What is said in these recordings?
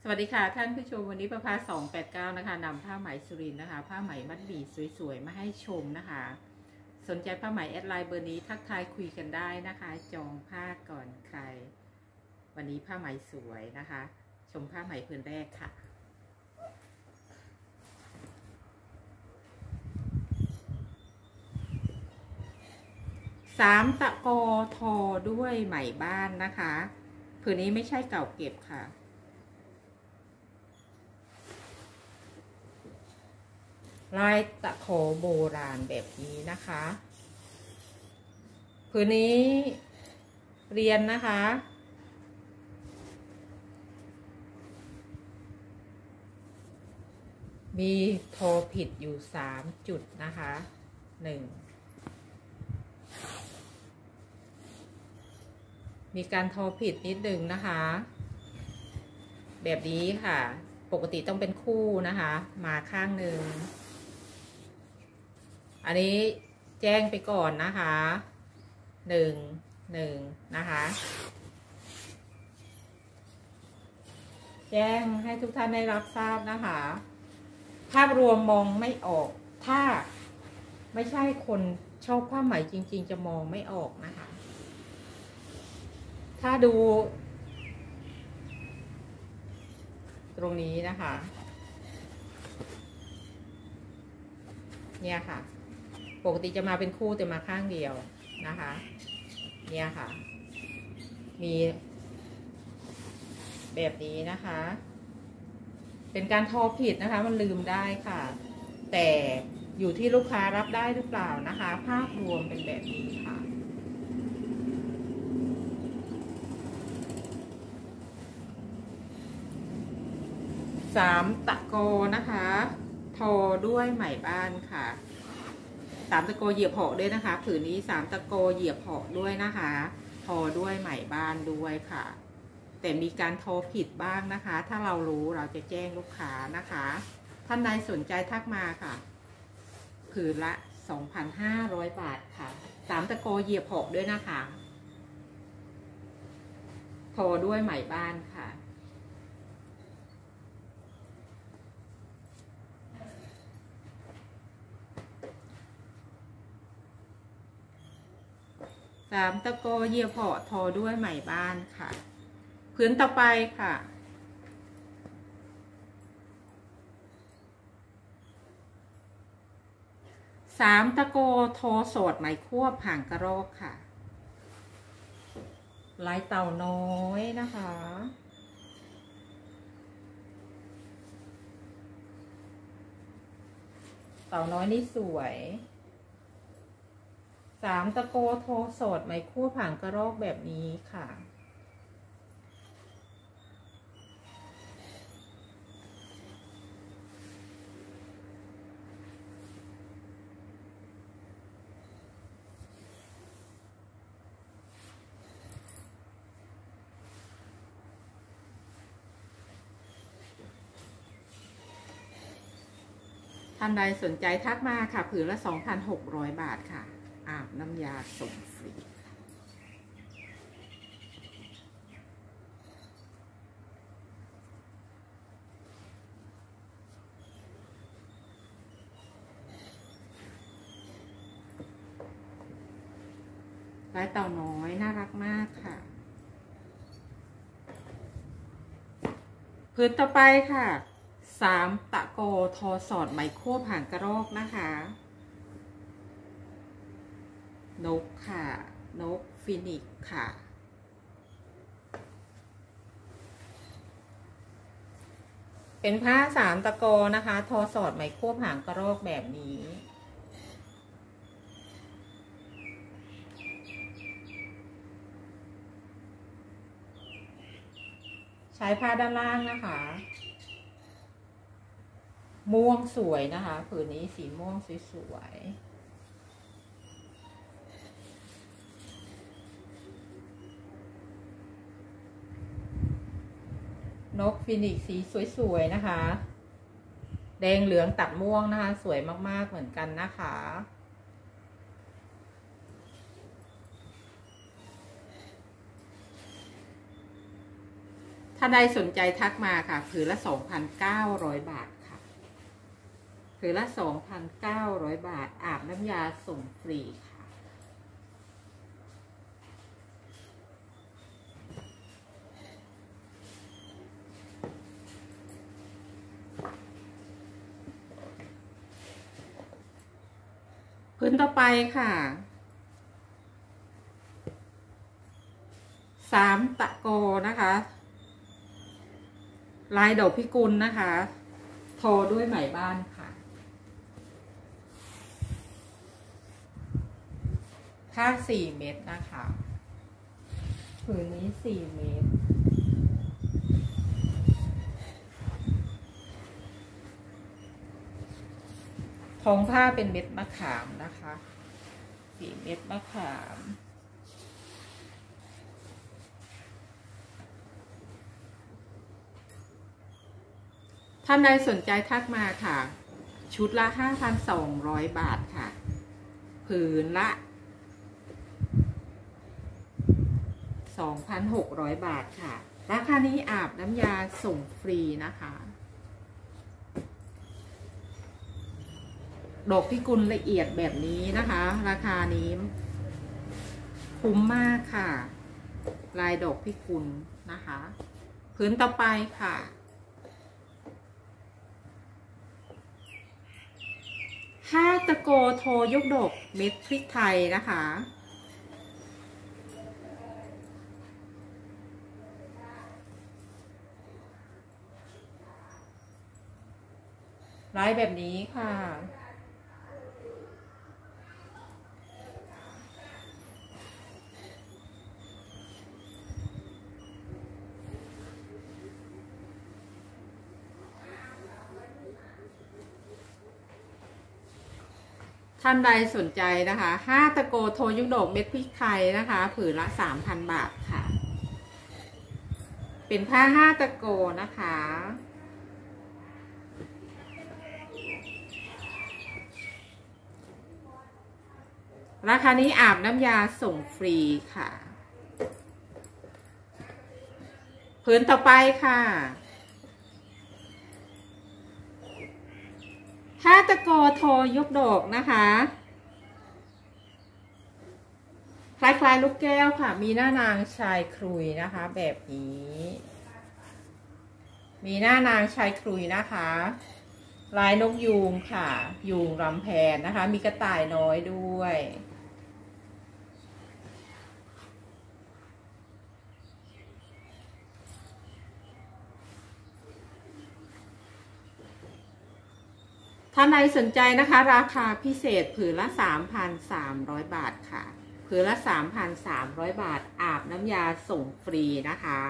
วัสดีค่ะท่านผู้ชมวันนี้ประภา289นะคะนำผ้าไหมสุรินทร์นะคะผ้าไหมมัดหมี่สวยๆมาให้ชมนะคะสนใจผ้าไหมแอดไลน์เบอร์นี้ทักทายคุยกันได้นะคะจองผ้าก่อนใครวันนี้ผ้าไหมสวยนะคะชมผ้าไหมพื้นแรกค่ะ3 ตะกอทอด้วยไหมบ้านนะคะผืนนี้ไม่ใช่เก่าเก็บค่ะลายตะขอโบราณแบบนี้นะคะผืนนี้เรียนนะคะมีโทรผิดอยู่3 จุดนะคะ1มีการโทรผิดนิดนึงนะคะแบบนี้ค่ะปกติต้องเป็นคู่นะคะมาข้างหนึ่งอันนี้แจ้งไปก่อนนะคะ1นะคะแจ้งให้ทุกท่านได้รับทราบนะคะภาพรวมมองไม่ออกถ้าไม่ใช่คนชอบผ้าไหมจริงๆจะมองไม่ออกนะคะถ้าดูตรงนี้นะคะเนี่ยค่ะปกติจะมาเป็นคู่แต่มาข้างเดียวนะคะเนี่ยค่ะมีแบบนี้นะคะเป็นการทอผิดนะคะมันลืมได้ค่ะแต่อยู่ที่ลูกค้ารับได้หรือเปล่านะคะภาพรวมเป็นแบบนี้ค่ะ3 ตะโกนะคะทอด้วยไหมบ้านค่ะ3 ตะโกเหยียบเหาะด้วยนะคะผืนนี้3 ตะโกเหยียบเหาะด้วยนะคะทอด้วยไหมบ้านด้วยค่ะแต่มีการโทรผิดบ้างนะคะถ้าเรารู้เราจะแจ้งลูกค้านะคะท่านใดสนใจทักมาค่ะผืนละ 2,500 บาทค่ะ3 ตะโกเหยียบเหาะด้วยนะคะทอด้วยไหมบ้านค่ะ3 ตะโกเหยียบเหาะทอด้วยไหมบ้านค่ะพื้นต่อไปค่ะ3 ตะโกโทโสดไหมควบห่างกระรอกค่ะลายเต่าน้อยนะคะเต่าน้อยนี่สวย3 ตะโกโทโสดไหมควบห่างกระรอกแบบนี้ค่ะท่านใดสนใจทักมาค่ะผืนละ 2,600 บาทค่ะอาบน้ำยาส่งฟรีลายเต่าน้อยน่ารักมากค่ะผืนต่อไปค่ะ3 ตะโกทอสอดไหมควบห่างกระรอกนะคะนกค่ะนกฟินิกซ์ค่ะเป็นผ้า3 ตะโกนะคะทอสอดไหมควบห่างกระรอกแบบนี้ใช้ผ้าด้านล่างนะคะม่วงสวยนะคะผืนนี้สีม่วงสวยนกฟินิกซ์สีสวยๆนะคะแดงเหลืองตัดม่วงนะคะสวยมากๆเหมือนกันนะคะทถ้าใดสนใจทักมาค่ะผืนละ 2,900 บาทค่ะผืนละ 2,900 บาทอาบน้ำยาส่งฟรีค่ะพื้นต่อไปค่ะ3 ตะโกนะคะลายดอกพิกุลนะคะทอด้วยไหมบ้านค่ะผ้า4 เม็ดนะคะผืนนี้4 เม็ดท้องผ้าเป็นเม็ดมะขามนะคะ4 เม็ดมะขามท่านใดสนใจทักมาค่ะชุดละ 5,200 บาทค่ะผืนละ 2,600 บาทค่ะราคานี้อาบน้ำยาส่งฟรีนะคะดอกพิกุลละเอียดแบบนี้นะคะราคานี้คุ้มมากค่ะลายดอกพิกุลนะคะผืนต่อไปค่ะ5 ตะโกโทยกดอกเม็ดพริกไทยนะคะลายแบบนี้ค่ะท่านใดสนใจนะคะ5 ตะโกโทยุกดอกเม็ดพริกไทยนะคะผืนละ 3,000 บาทค่ะเป็นผ้า5 ตะโกนะคะราคานี้อาบน้ำยาส่งฟรีค่ะผืนต่อไปค่ะ5 ตะโกโทยกดอกนะคะคล้ายๆลูกแก้วค่ะมีหน้านางชายครุยนะคะแบบนี้มีหน้านางชายครุยนะคะลายนกยูงค่ะยูงรำแพนนะคะมีกระต่ายน้อยด้วยท่านใดสนใจนะคะราคาพิเศษผืนละ 3,300 บาทค่ะผืนละ 3,300 บาทอาบน้ำยาส่งฟรีนะคะ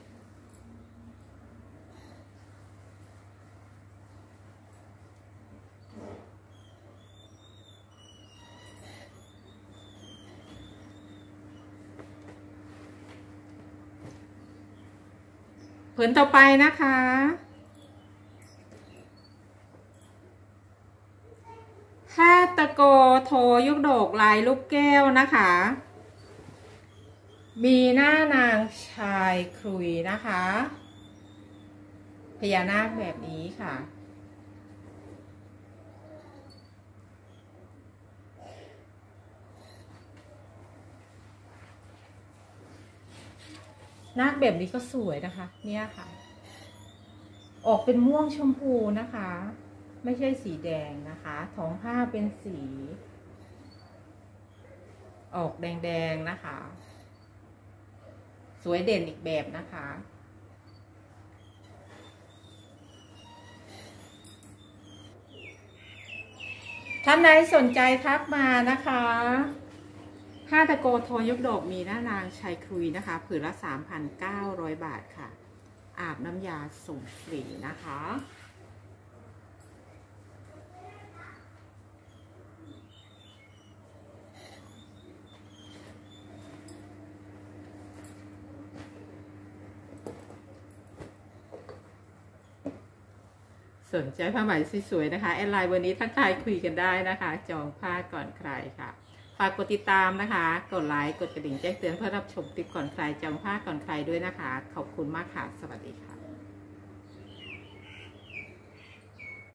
ผืนต่อไปนะคะ5 ตะโกโทยกดอกลายลูกแก้วนะคะมีหน้านางชายครุยนะคะพญานาคแบบนี้ค่ะนาคแบบนี้ก็สวยนะคะเนี่ยค่ะออกเป็นม่วงชมพูนะคะไม่ใช่สีแดงนะคะท้องผ้าเป็นสีออกแดงๆนะคะสวยเด่นอีกแบบนะคะท่านใดสนใจทักมานะคะ5 ตะโกโทยกดอกมีหน้านางชายครุยนะคะผืนละ 3,900 บาทค่ะอาบน้ำยาส่งฟรีนะคะสนใจผ้าไหมสวยๆนะคะแอดไลน์วันนี้ทักทายคุยกันได้นะคะจองผ้าก่อนใครค่ะฝากกดติดตามนะคะ กดไลค์ กดกระดิ่งแจ้งเตือนเพื่อรับชมคลิปก่อนใครจำพลาดก่อนใครด้วยนะคะ ขอบคุณมากค่ะ สวัสดีค่ะ